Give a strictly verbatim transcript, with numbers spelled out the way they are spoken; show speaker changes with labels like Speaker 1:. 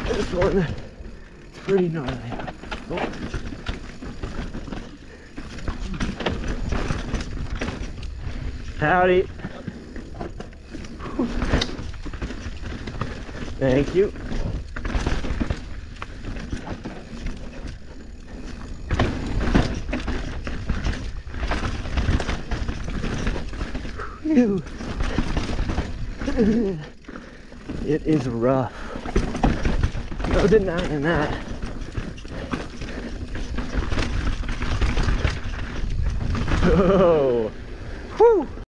Speaker 1: This one, it's pretty gnarly. Oh. Howdy. Thank you. Whew. It is rough. No denying that. Oh. Whew.